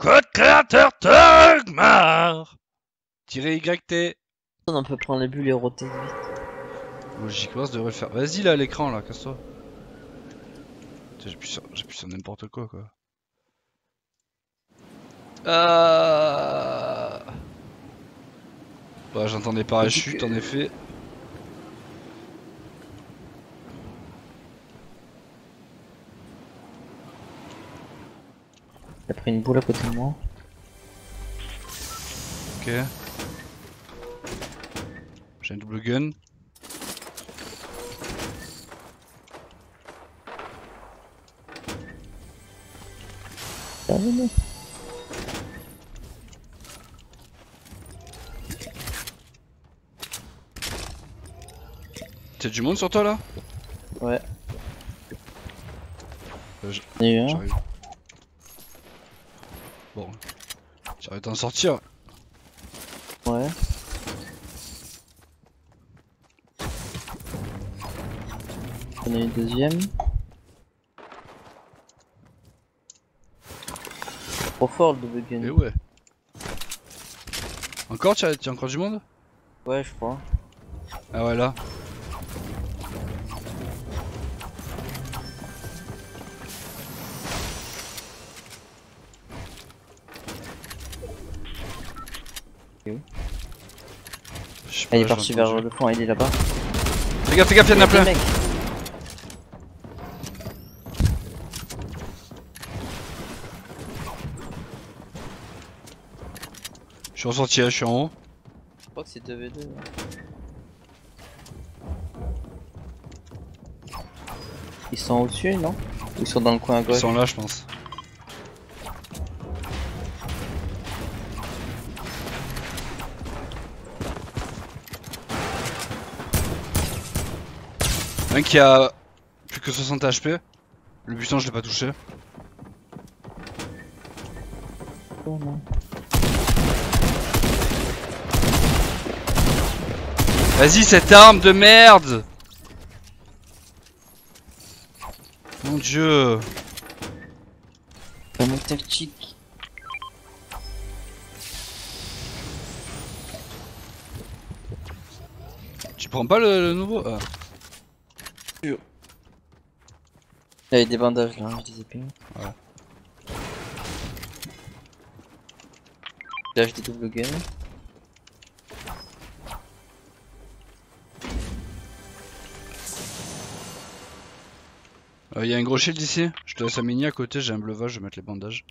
Code créateur Tugmar -YT. On peut prendre les bulles et roter vite. Logiquement, ça devrait le faire. Vas-y là, à l'écran là, casse-toi. J'appuie sur n'importe quoi. Bah, j'entends des parachutes en effet. Il a pris une boule à côté de moi. Ok. J'ai un double gun. Terminé. T'as du monde sur toi là? Ouais. J'arrive. Bon. J'arrive d'en sortir. Ouais. On a une deuxième. Trop fort le double gun. Et ouais. Encore, t'as encore du monde? Ouais, je crois. Ah ouais, là. Okay. Ah, il est parti vers le fond, il est là-bas. Fais gaffe, y'en a plein. Je suis ressorti là, je suis en haut. Je crois que c'est 2v2. Là. Ils sont au-dessus, non? Ou ils sont dans le coin à gauche? Ils sont là, je pense. Un qui a plus que 60 HP. Le buisson, je l'ai pas touché. Oh non. Vas-y, cette arme de merde! Mon dieu! Pas mon tactique. Tu prends pas le nouveau? Ah. Il y avait des bandages là, je les ai pris. Ouais. Là, j'ai des double guns. Y a un gros shield ici. Je te laisse un mini à côté, j'ai un bleuvage, je vais mettre les bandages.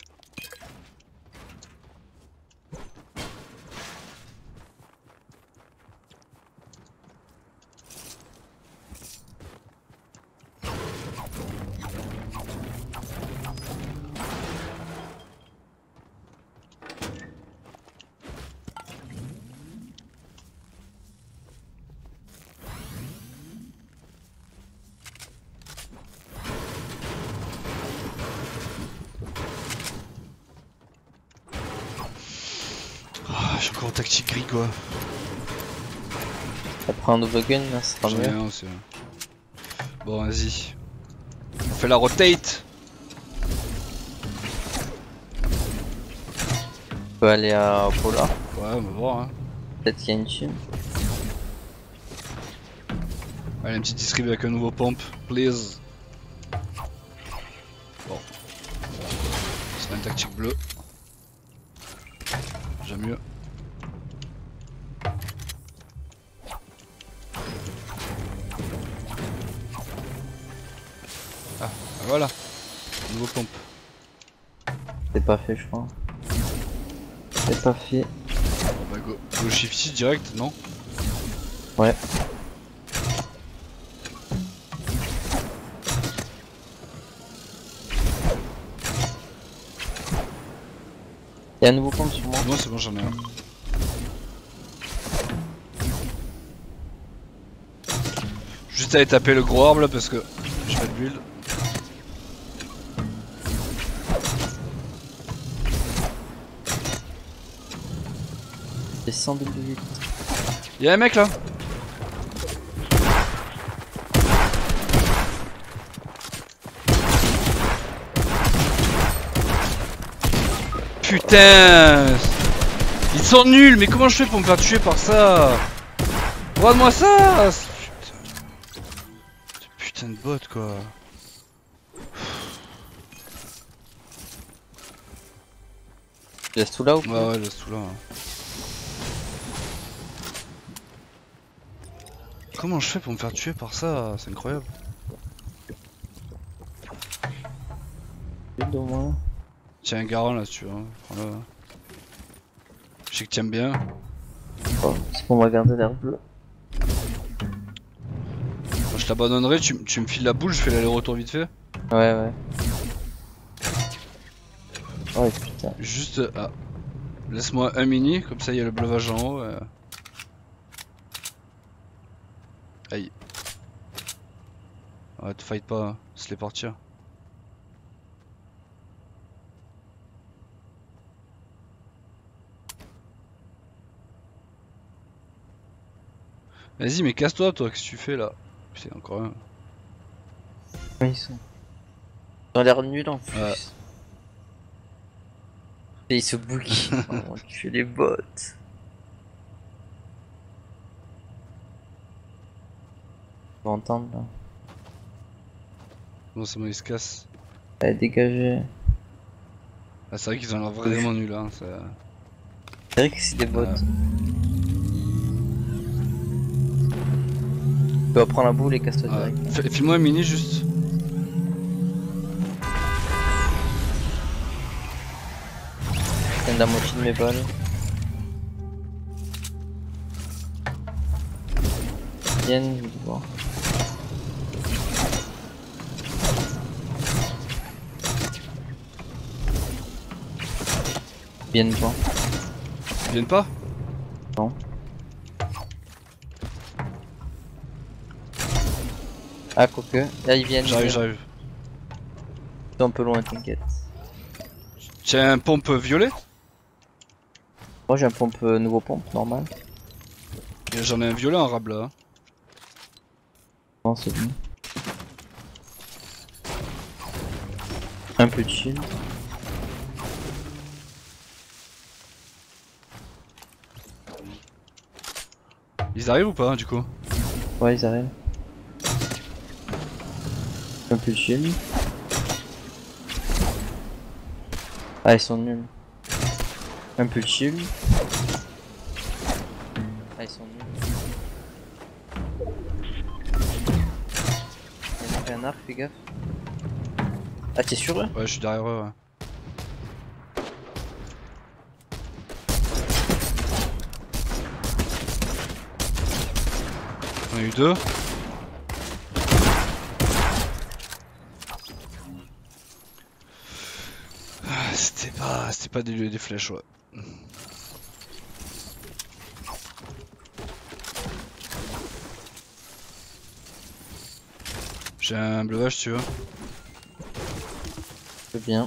Ah, je suis encore en tactique gris quoi. Après un double gun, là, ça sera mieux. Bon, vas-y. On fait la rotate. On peut aller à Polar. Ouais, on va voir. Hein. Peut-être qu'il y a une team. Allez, un petit distrib avec un nouveau pompe, please. Bon. C'est une tactique bleue. J'aime mieux. Ah, voilà. Nouveau pompe. C'est pas fait, je crois. C'est pas fait. Bon, bah go shifty direct, non? Ouais. Il y a un nouveau pompe sur moi. Non, c'est bon, j'en ai un. Juste aller taper le gros arbre là parce que j'ai pas de build. C'est 108. Y'a un mec là. putain! Ils sont nuls, mais comment je fais pour me faire tuer par ça? Regarde-moi ça! Putain de bot quoi. Tu laisses tout là ou pas? Ouais, ouais, laisse tout là. Comment je fais pour me faire tuer par ça? C'est incroyable. Au moins. Tiens, un garant là, si tu veux. Prends-le. Je sais que t'aimes bien. Oh, c'est pour me garder l'air bleu. Moi, je t'abandonnerai, tu me files la boule, je fais l'aller-retour vite fait. Ouais, ouais. Oh putain. Juste. Ah. Laisse-moi un mini, comme ça il y a le bleuvage en haut. Aïe. Ouais, te fight pas, hein. Laisse les partir. Vas-y, mais casse-toi, toi, qu'est-ce que tu fais là? Putain, encore un. Ouais, ils ont l'air nuls en plus. Ouais. Et ils se bouquent. Oh, tu fais les bots. On va entendre là. Bon, c'est bon, ils se cassent. Allez, dégagez. Ah, c'est vrai qu'ils ont l'air vraiment nuls, hein. Ça... C'est vrai que c'est des bots. Tu vas prendre la boule et casse-toi direct. File-moi un mini juste. Je viens de la moitié de mes balles. Viens, je vais voir. Viennent pas. Ils viennent pas? Non. Ah, quoique. Là, ils viennent. J'arrive, Ils j'arrive. sont un peu loin, t'inquiète. Tiens, un pompe violet? Moi, j'ai un pompe, nouveau pompe, normal. Et j'en ai un violet en rab là. Non, c'est bon. Un peu de shield. Ils arrivent ou pas, hein, du coup? Ouais, ils arrivent. Un peu de shield. Ah, ils sont nuls. Un peu de shield. Ah, ils sont nuls. Il y a un arc, fais gaffe. Ah, t'es sûr là? Ouais, je suis derrière eux, ouais. On a eu deux. Ah, c'était pas des flèches, ouais. J'ai un bleuvage, tu veux. C'est bien.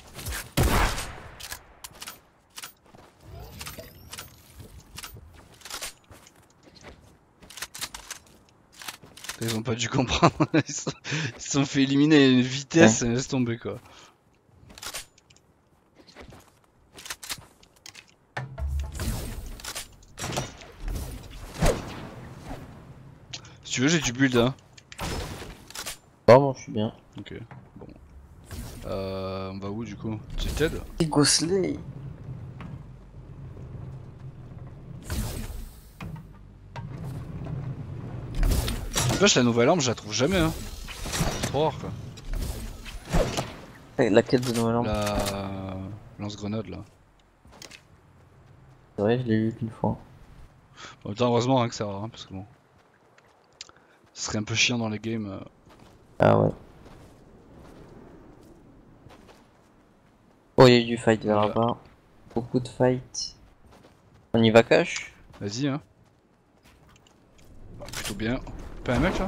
Ils ont pas dû comprendre. Ils se sont fait éliminer à une vitesse, laisse tomber quoi. Si tu veux, j'ai du build, hein. Bon, moi je suis bien. Ok, bon. On va où du coup? Tu t'aides? Et Gosseley. La nouvelle arme, je la trouve jamais, hein. C'est trop rare quoi. Laquelle de nouvelle arme? La lance-grenade là. C'est vrai, je l'ai eu qu'une fois. En même temps, heureusement hein, que c'est rare, hein, parce que bon. Ce serait un peu chiant dans les games. Ah ouais. Oh, il y a eu du fight vers Ouais. là-bas. Beaucoup de fight. On y va cash? Vas-y, hein. Plutôt bien. Pas un mec là?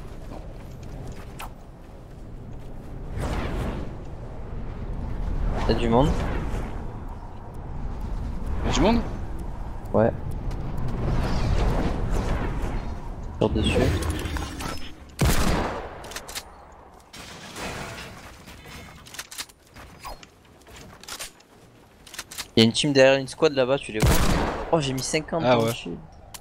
Y'a du monde? Y'a du monde? Ouais. Sur dessus. Y'a une team derrière une squad là-bas, tu les vois. Oh, j'ai mis 50 Ah dans ouais. le shield.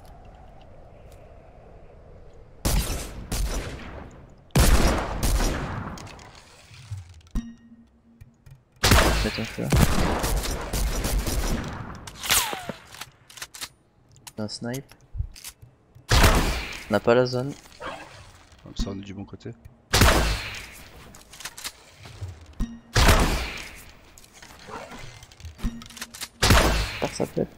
Faites un feu. Un snipe. On n'a pas la zone. Comme ça on est du bon côté. J'espère que ça pète.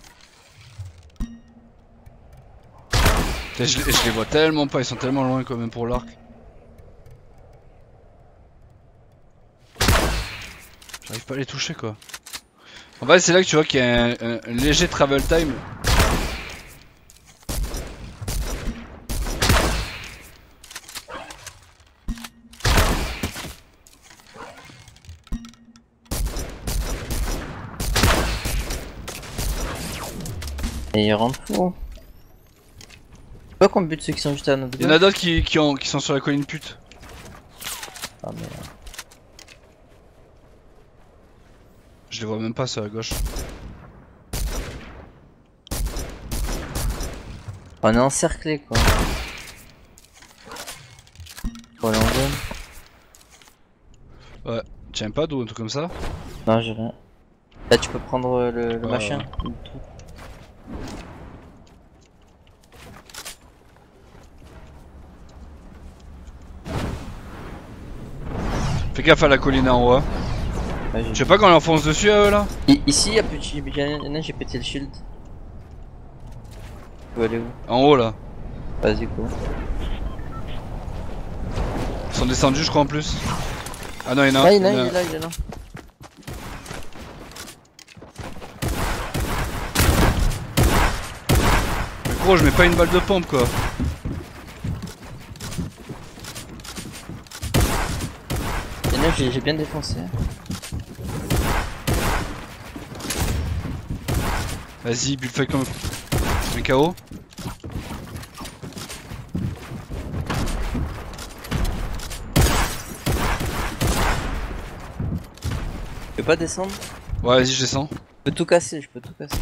Putain, je les vois tellement pas, ils sont tellement loin quand même pour l'arc. J'arrive pas à les toucher quoi. En fait c'est là que tu vois qu'il y a un léger travel time. Et il rentre fou. C'est pas qu'on bute ceux qui sont juste à notre Il y en a d'autres qui sont sur la colline pute. Ah merde. Je les vois même pas sur la gauche. On est encerclé quoi. Faut aller en zone. Ouais, tiens pas d'eau, un truc comme ça. Non, j'ai rien. Là, tu peux prendre le Ouais, machin. ouais. Le truc. Fais gaffe à la colline en haut. Hein. Ouais, Je sais pas quand on enfonce dessus à eux là. Ici, il y a petit. Il y en a, j'ai pété le shield. Tu veux aller où? En haut là. Vas-y, go. Ils sont descendus je crois en plus. Ah non il y en a un. Ah, il Il y en a est là, il est là. Mais gros je mets pas une balle de pompe quoi. Il y en a, j'ai bien défoncé. Vas-y, bulle comme un KO. Je peux pas descendre? Ouais vas-y je descends. Je peux tout casser, je peux tout casser.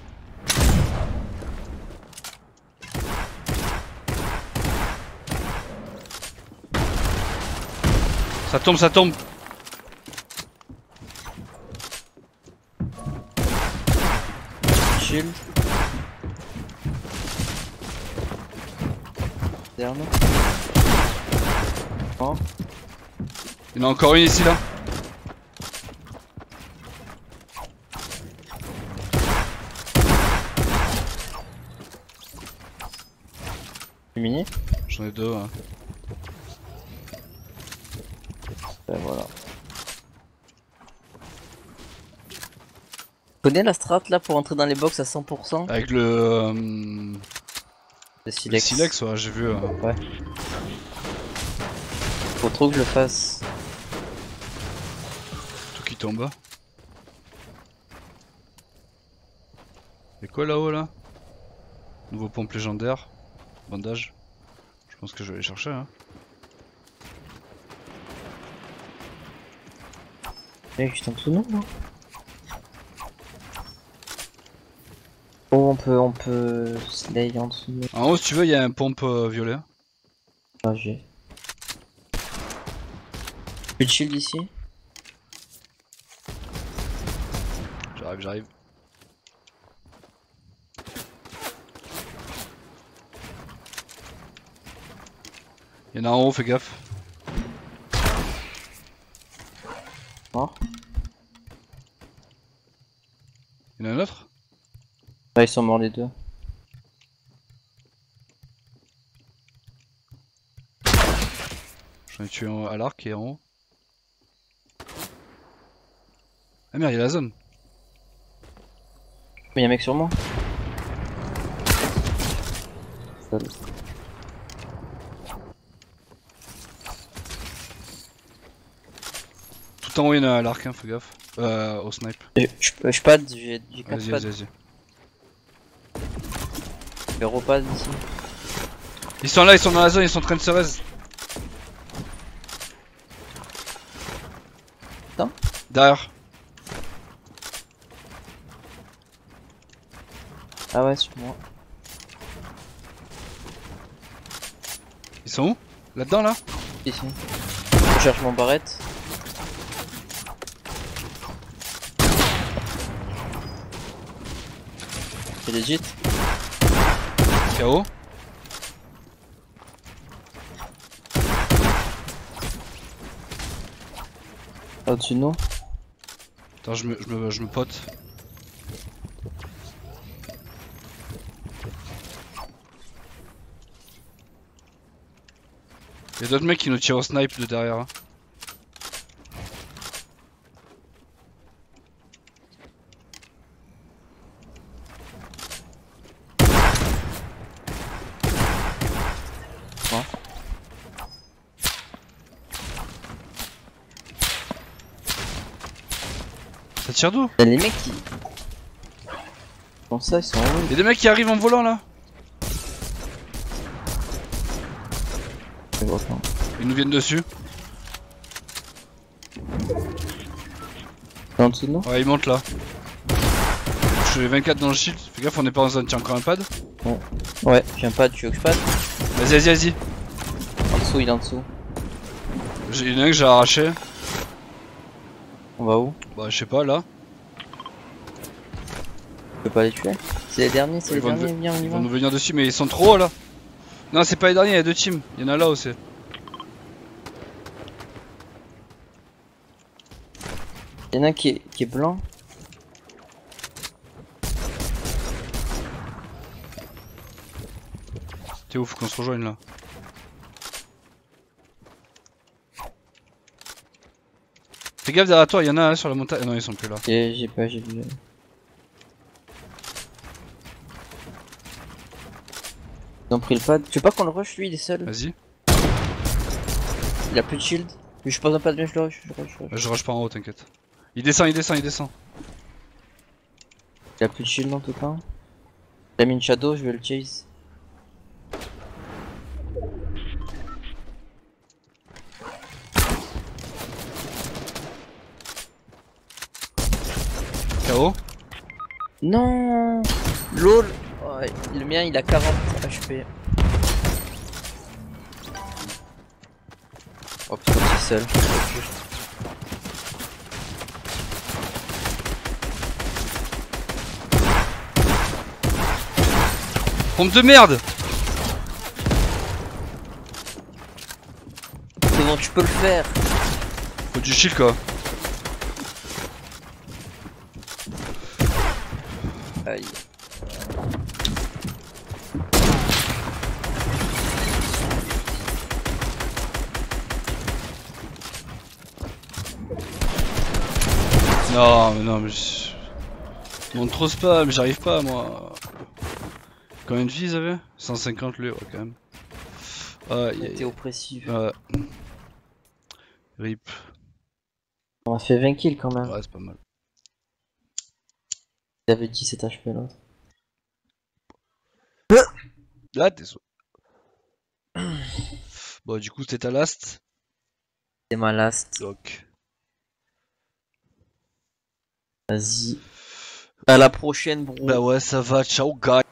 Ça tombe, ça tombe. Shield. Derrière nous. Oh. Il y en a encore une ici là. Mini. J'en ai deux. Hein. Ben voilà. Tu connais la strat là pour entrer dans les box à 100%? Avec le Le le silex. silex, ouais, j'ai vu. Ouais. Faut trop que je le fasse. Tout qui tombe. Et quoi là-haut là? Nouveau pompe légendaire. Bandage. Je pense que je vais aller chercher. Hein. Mec, juste en dessous de nous là. Oh, on peut slay en dessous. En haut, si tu veux, il y a un pompe violet. Ah, j'ai. Plus de shield ici. J'arrive, j'arrive. Il y en a en haut, fais gaffe. Mort. Il y en a un autre? Là, ils sont morts les deux. J'en ai tué un à l'arc et en haut. Ah merde, il y a la zone. Mais y'a un mec sur moi. Tout en haut, il y en a à l'arc, hein, fais gaffe. Au snipe. Je pad, j'ai 4 Vas-y, pads. vas-y, vas-y. Je vais repad ici. Ils sont là, ils sont dans la zone, ils sont en train de se raise. Attends. Derrière. Ah ouais, sur moi. Ils sont où? Là-dedans là? Ici. Je cherche mon barrette. C'est legit. KO. Au-dessus de nous. Attends, je me pote. Y'a d'autres mecs qui nous tirent au snipe de derrière. Hein. Ouais. Ça tire d'où? Y'a les mecs qui... Bon ça, ils sont en haut. Y'a des mecs qui arrivent en volant là. Je vois pas. Ils nous viennent dessus. T'es en dessous de nous? Ouais, ils montent là. Je suis 24 dans le shield. Fais gaffe, on est pas en zone. Tiens, encore un pad. Ouais, j'ai un pad, tu veux que je pad? Vas-y, vas-y, vas-y. En dessous, il est en dessous. Il y en a un que j'ai arraché. On va où? Bah, je sais pas là. Je peux pas les tuer? C'est les derniers, c'est les derniers, viens, on y Ils va. vont nous venir dessus, mais ils sont trop hauts là. Non, c'est pas les derniers, il y a deux teams. Il y en a là aussi. Il y en a un qui est blanc. T'es où? Faut qu'on se rejoigne là. Fais gaffe derrière toi, il y en a un sur la montagne. Ah non, ils sont plus là. J'ai pas, j'ai vu. Ils ont pris le pad. Tu veux pas qu'on le rush lui, il est seul? Vas-y. Il a plus de shield. Je pose un pad bien, je le rush, Je rush pas en haut, t'inquiète. Il descend, il descend, il descend. Il a plus de shield en tout cas. Il a mis une shadow, je vais le chase. KO. Non, LOL. Ouais, le mien il a 40 HP. Oh putain, c'est seul. Pompe de merde. C'est bon, tu peux le faire. Faut du shield quoi. Aïe. Non mais je monte trop spam, j'arrive pas moi. Combien de vie ils avaient? 150 lui, ouais quand même. T'es oppressif. Rip. On a fait 20 kills quand même. Ouais, c'est pas mal. Il avait 17 HP l'autre. Là t'es sûr. Bon du coup c'était ta last. C'est ma last. Donc. Vas-y. À la prochaine, bro. Bah ouais ça va, ciao guys.